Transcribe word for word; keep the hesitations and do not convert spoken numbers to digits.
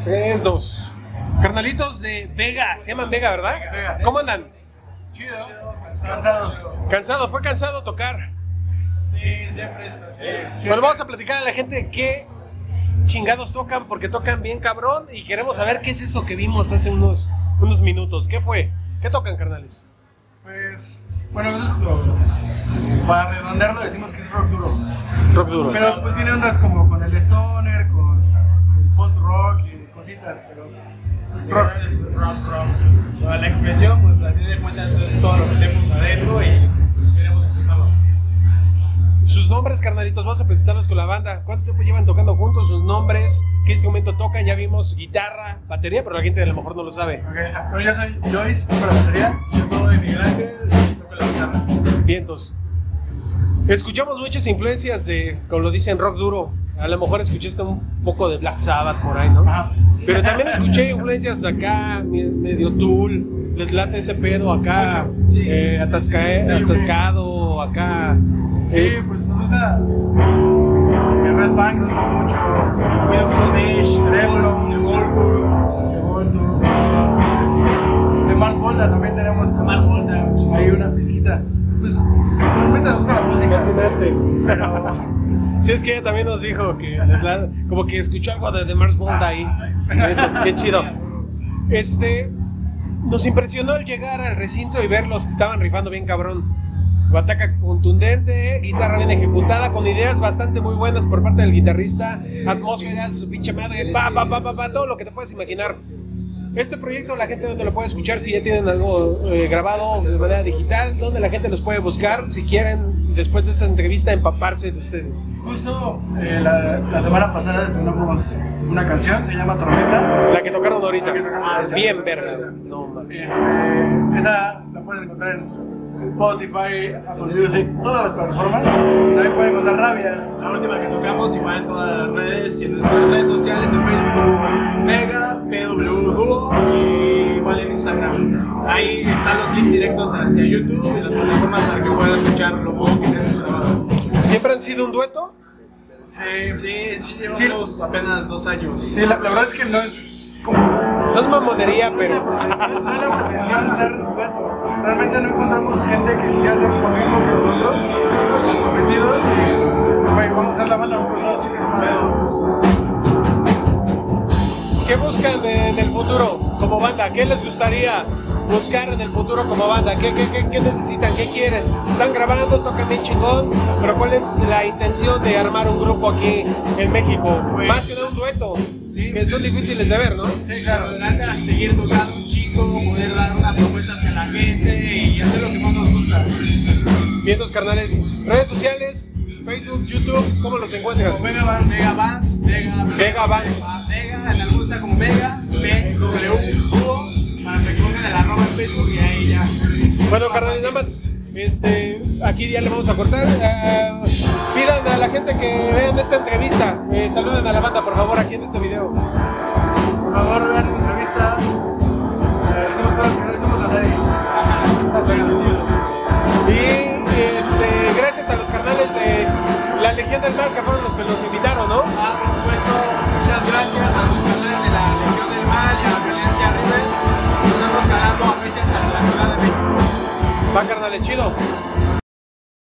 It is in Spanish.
Tres, dos. Carnalitos de Vega, se llaman Vega, ¿verdad? Vega. ¿Cómo andan? Chido. Cansados. ¿Cansado? ¿Fue cansado tocar? Sí, siempre es así. Bueno, vamos a platicar a la gente qué chingados tocan, porque tocan bien cabrón y queremos saber qué es eso que vimos hace unos, unos minutos. ¿Qué fue? ¿Qué tocan, carnales? Pues, bueno, eso es lo, para redondearlo decimos que es rock duro. Rock duro. Pero pues tiene ondas como con el stoner, con el post-rock y cositas, pero rock. Rock, rock. Toda la expresión, pues a fin de cuentas eso es todo lo que tenemos adentro y queremos expresarlo. Sus nombres, carnalitos, vamos a presentarlos con la banda. ¿Cuánto tiempo llevan tocando juntos? Sus nombres, qué instrumento tocan. Ya vimos guitarra, batería, pero la gente a lo mejor no lo sabe. Okay. Pero yo soy Joyce, toco la batería. Yo soy Miguel Ángel y toco la guitarra. Vientos. Escuchamos muchas influencias de, como lo dicen, rock duro. A lo mejor escuchaste un poco de Black Sabbath por ahí, ¿no? Ajá. Pero también escuché influencias acá, me- medio Tool, les late ese pedo acá, Sí, eh, sí, atasca- sí, sí, atascado, acá. Sí, eh, pues nos gusta el Red Fang, nos gusta mucho Will Sonish, Deftones, Voltur, de Mars Volta también tenemos como Mars Volta. hay una pizquita. Pues realmente nos gusta la música, pero Sí, es que ella también nos dijo que les la- como que escuchó algo de, de Mars Volta ahí. Entonces, qué chido. Este, nos impresionó el llegar al recinto y ver los que estaban rifando bien cabrón. Bataca contundente, guitarra bien ejecutada, con ideas bastante muy buenas por parte del guitarrista, atmósferas, su pinche madre, pa, pa, pa, pa, pa, todo lo que te puedes imaginar. Este proyecto, la gente donde lo puede escuchar, si ya tienen algo eh, grabado de manera digital, donde la gente los puede buscar, si quieren, después de esta entrevista, empaparse de ustedes. justo eh, la, la semana pasada estrenamos una canción, se llama Tormenta. La que tocaron ahorita. La que tocaron ahorita. Bien verga. No mames. Este, esa la pueden encontrar en Spotify, Apple Music, todas las plataformas. También pueden encontrar Rabia. La última que tocamos igual en todas las redes y en nuestras redes sociales, en Facebook como Vega, P W Duo y igual en Instagram. Ahí están los links directos hacia YouTube y las plataformas para que puedan escuchar lo poco que tenemos grabado. ¿Siempre han sido un dueto? Sí, Sí, sí, llevamos apenas dos años. sí la, la verdad es que no es como. No es mamonería, pero... No es la pretensión ser dueto. Realmente no encontramos gente que quisiera hacer lo mismo que nosotros, comprometidos y pues, güey, vamos a hacer la banda nosotros dos, chicos, madre. ¿Qué buscan de- en el futuro como banda? ¿Qué les gustaría buscar en el futuro como banda? ¿Qué, qué, qué, qué necesitan? ¿Qué quieren? Están grabando, tocan bien chingón, pero ¿cuál es la intención de armar un grupo aquí en México? Pues- Más que nada un dueto, Sí. que son difíciles de ver, ¿no? Sí, claro, adelante a seguir tocando un chico, poder dar una propuesta hacia la gente y hacer lo que más nos gusta. Bien, los carnales, redes sociales, Facebook, YouTube, ¿cómo los encuentran? Como Vega Band, Vega Band, Vega, Vega Band. Vega, en algunos está como Vega, P W Duo, para que pongan el arroba en Facebook y ahí ya. Bueno, carnales, nada más, este, aquí ya le vamos a cortar. Ah, pidan a la gente que vean esta entrevista, eh, saluden a la banda.